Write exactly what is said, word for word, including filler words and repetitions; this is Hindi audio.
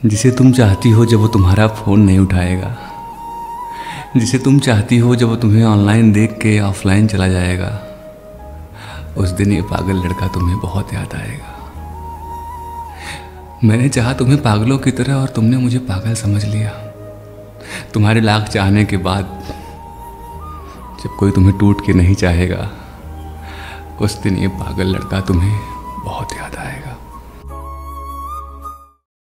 जिसे तुम चाहती हो जब वो तुम्हारा फ़ोन नहीं उठाएगा, जिसे तुम चाहती हो जब वो तुम्हें ऑनलाइन देख के ऑफलाइन चला जाएगा, उस दिन ये पागल लड़का तुम्हें बहुत याद आएगा। मैंने चाहा तुम्हें पागलों की तरह और तुमने मुझे पागल समझ लिया। तुम्हारे लाख चाहने के बाद जब कोई तुम्हें टूट के नहीं चाहेगा, उस दिन ये पागल लड़का तुम्हें